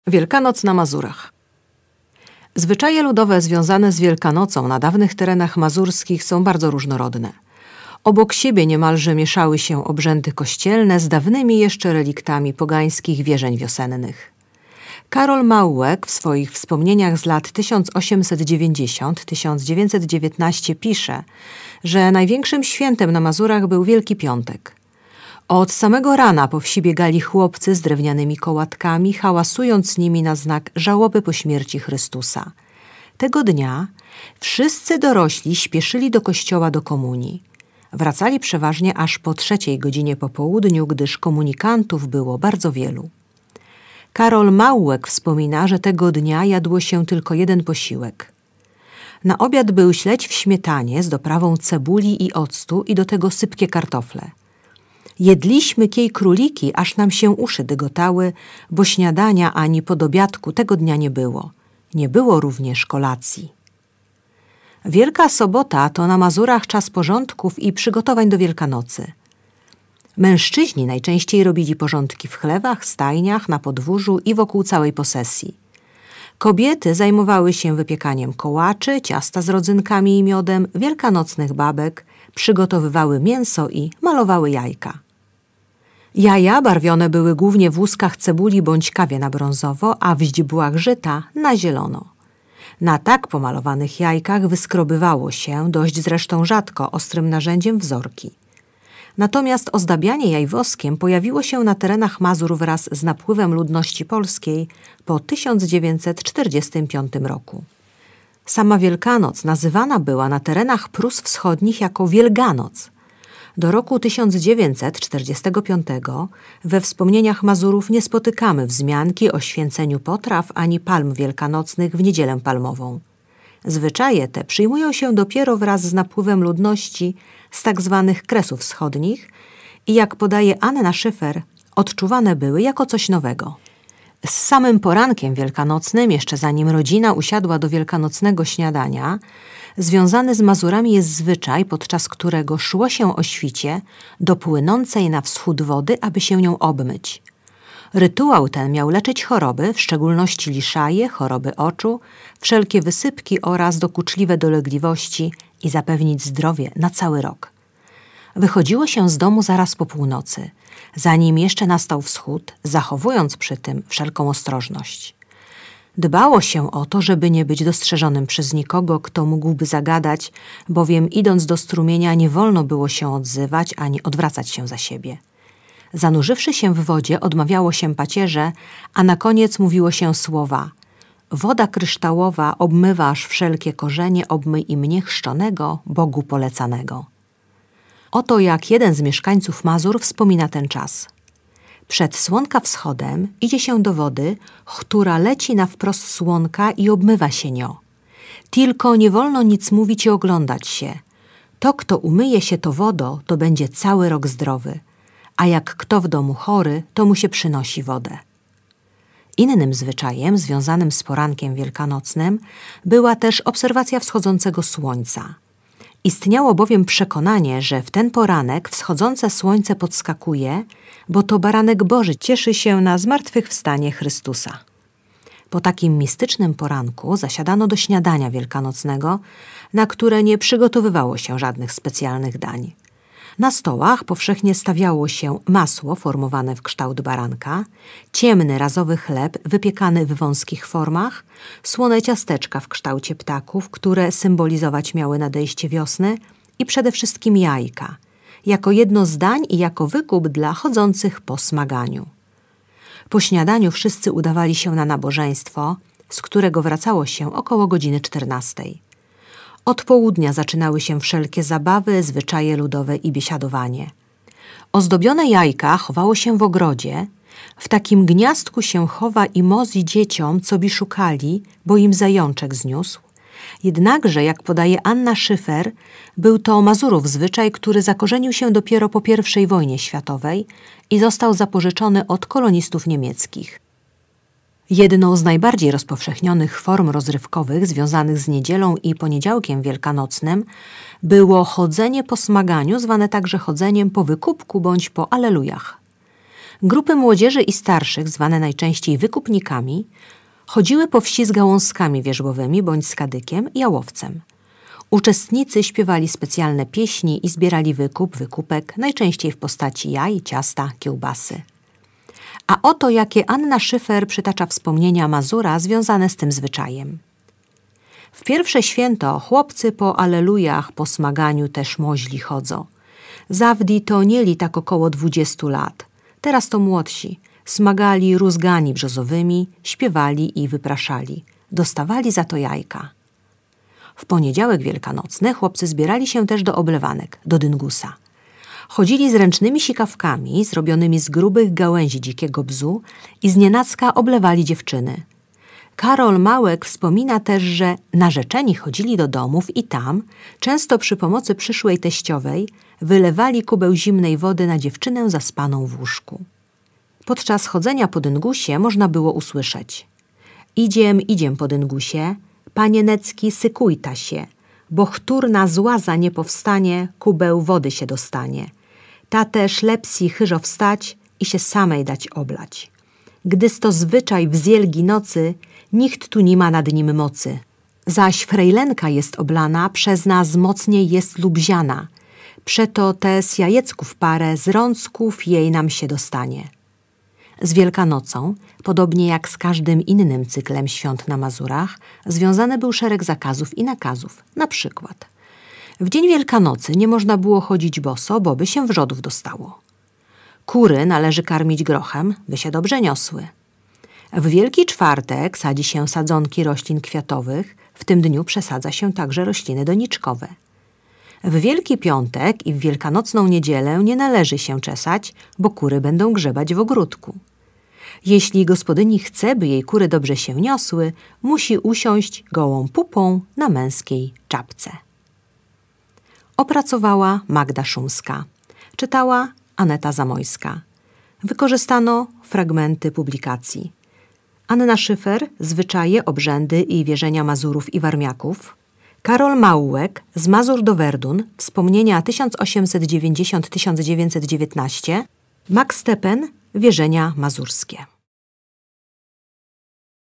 Wielkanoc na Mazurach. Zwyczaje ludowe związane z Wielkanocą na dawnych terenach mazurskich są bardzo różnorodne. Obok siebie niemalże mieszały się obrzędy kościelne z dawnymi jeszcze reliktami pogańskich wierzeń wiosennych. Karol Maułek w swoich wspomnieniach z lat 1890–1919 pisze, że największym świętem na Mazurach był Wielki Piątek. Od samego rana po wsi biegali chłopcy z drewnianymi kołatkami, hałasując nimi na znak żałoby po śmierci Chrystusa. Tego dnia wszyscy dorośli śpieszyli do kościoła do komunii. Wracali przeważnie aż po 3:00 po południu, gdyż komunikantów było bardzo wielu. Karol Maułek wspomina, że tego dnia jadło się tylko jeden posiłek. Na obiad był śledź w śmietanie z doprawą cebuli i octu i do tego sypkie kartofle. Jedliśmy kiej króliki, aż nam się uszy dygotały, bo śniadania ani podobiadku tego dnia nie było. Nie było również kolacji. Wielka Sobota to na Mazurach czas porządków i przygotowań do Wielkanocy. Mężczyźni najczęściej robili porządki w chlewach, stajniach, na podwórzu i wokół całej posesji. Kobiety zajmowały się wypiekaniem kołaczy, ciasta z rodzynkami i miodem, wielkanocnych babek, przygotowywały mięso i malowały jajka. Jaja barwione były głównie w łuskach cebuli bądź kawie na brązowo, a w źdźbłach żyta na zielono. Na tak pomalowanych jajkach wyskrobywało się, dość zresztą rzadko, ostrym narzędziem wzorki. Natomiast ozdabianie jaj woskiem pojawiło się na terenach Mazur wraz z napływem ludności polskiej po 1945 roku. Sama Wielkanoc nazywana była na terenach Prus Wschodnich jako Wielganoc. Do roku 1945 we wspomnieniach Mazurów nie spotykamy wzmianki o święceniu potraw ani palm wielkanocnych w Niedzielę Palmową. Zwyczaje te przyjmują się dopiero wraz z napływem ludności z tak zwanych Kresów Wschodnich i, jak podaje Anna Szyfer, odczuwane były jako coś nowego. Z samym porankiem wielkanocnym, jeszcze zanim rodzina usiadła do wielkanocnego śniadania, związany z Mazurami jest zwyczaj, podczas którego szło się o świcie do płynącej na wschód wody, aby się nią obmyć. Rytuał ten miał leczyć choroby, w szczególności liszaje, choroby oczu, wszelkie wysypki oraz dokuczliwe dolegliwości i zapewnić zdrowie na cały rok. Wychodziło się z domu zaraz po północy, zanim jeszcze nastał wschód, zachowując przy tym wszelką ostrożność. Dbało się o to, żeby nie być dostrzeżonym przez nikogo, kto mógłby zagadać, bowiem idąc do strumienia nie wolno było się odzywać ani odwracać się za siebie. Zanurzywszy się w wodzie, odmawiało się pacierze, a na koniec mówiło się słowa: woda kryształowa, obmywasz wszelkie korzenie, obmyj i mnie chrzczonego, Bogu polecanego. Oto jak jeden z mieszkańców Mazur wspomina ten czas. Przed słonka wschodem idzie się do wody, która leci na wprost słonka i obmywa się nio. Tylko nie wolno nic mówić i oglądać się. To, kto umyje się to wodą, to będzie cały rok zdrowy, a jak kto w domu chory, to mu się przynosi wodę. Innym zwyczajem związanym z porankiem wielkanocnym była też obserwacja wschodzącego słońca. Istniało bowiem przekonanie, że w ten poranek wschodzące słońce podskakuje, bo to baranek Boży cieszy się na zmartwychwstanie Chrystusa. Po takim mistycznym poranku zasiadano do śniadania wielkanocnego, na które nie przygotowywało się żadnych specjalnych dań. Na stołach powszechnie stawiało się masło formowane w kształt baranka, ciemny razowy chleb wypiekany w wąskich formach, słone ciasteczka w kształcie ptaków, które symbolizować miały nadejście wiosny, i przede wszystkim jajka, jako jedno z dań i jako wykup dla chodzących po smaganiu. Po śniadaniu wszyscy udawali się na nabożeństwo, z którego wracało się około godziny 14. Od południa zaczynały się wszelkie zabawy, zwyczaje ludowe i biesiadowanie. Ozdobione jajka chowało się w ogrodzie, w takim gniazdku się chowa i mozi dzieciom, co by szukali, bo im zajączek zniósł. Jednakże, jak podaje Anna Szyfer, był to Mazurów zwyczaj, który zakorzenił się dopiero po I wojnie światowej i został zapożyczony od kolonistów niemieckich. Jedną z najbardziej rozpowszechnionych form rozrywkowych związanych z niedzielą i poniedziałkiem wielkanocnym było chodzenie po smaganiu, zwane także chodzeniem po wykupku bądź po alelujach. Grupy młodzieży i starszych, zwane najczęściej wykupnikami, chodziły po wsi z gałązkami wierzbowymi bądź z kadykiem i jałowcem. Uczestnicy śpiewali specjalne pieśni i zbierali wykupek, najczęściej w postaci jaj, ciasta, kiełbasy. A oto jakie Anna Szyfer przytacza wspomnienia Mazura związane z tym zwyczajem. W pierwsze święto chłopcy po alelujach, po smaganiu też moźli chodzą. Zawdi to nieli tak około 20 lat. Teraz to młodsi. Smagali rózgani brzozowymi, śpiewali i wypraszali. Dostawali za to jajka. W poniedziałek wielkanocny chłopcy zbierali się też do oblewanek, do dyngusa. Chodzili z ręcznymi sikawkami zrobionymi z grubych gałęzi dzikiego bzu i znienacka oblewali dziewczyny. Karol Małek wspomina też, że narzeczeni chodzili do domów i tam, często przy pomocy przyszłej teściowej, wylewali kubeł zimnej wody na dziewczynę zaspaną w łóżku. Podczas chodzenia po dyngusie można było usłyszeć: idziem po dyngusie, panienecki sykujta się, bo chturna z łaza nie powstanie, kubeł wody się dostanie. Ta też lepsi chyżo wstać i się samej dać oblać. Gdyż to zwyczaj w zielgi nocy, nikt tu nie ma nad nim mocy. Zaś frejlenka jest oblana, przez nas mocniej jest lubziana. Przeto te z jajecków parę, z rączków jej nam się dostanie. Z Wielkanocą, podobnie jak z każdym innym cyklem świąt na Mazurach, związany był szereg zakazów i nakazów. Na przykład w dzień Wielkanocy nie można było chodzić boso, bo by się wrzodów dostało. Kury należy karmić grochem, by się dobrze niosły. W Wielki Czwartek sadzi się sadzonki roślin kwiatowych, w tym dniu przesadza się także rośliny doniczkowe. W Wielki Piątek i w Wielkanocną niedzielę nie należy się czesać, bo kury będą grzebać w ogródku. Jeśli gospodyni chce, by jej kury dobrze się niosły, musi usiąść gołą pupą na męskiej czapce. Opracowała Magda Szumska. Czytała Aneta Zamojska. Wykorzystano fragmenty publikacji: Anna Szyfer, Zwyczaje, obrzędy i wierzenia Mazurów i Warmiaków. Karol Małek, Z Mazur do Verdun, wspomnienia 1890-1919. Max Stepen, Wierzenia mazurskie.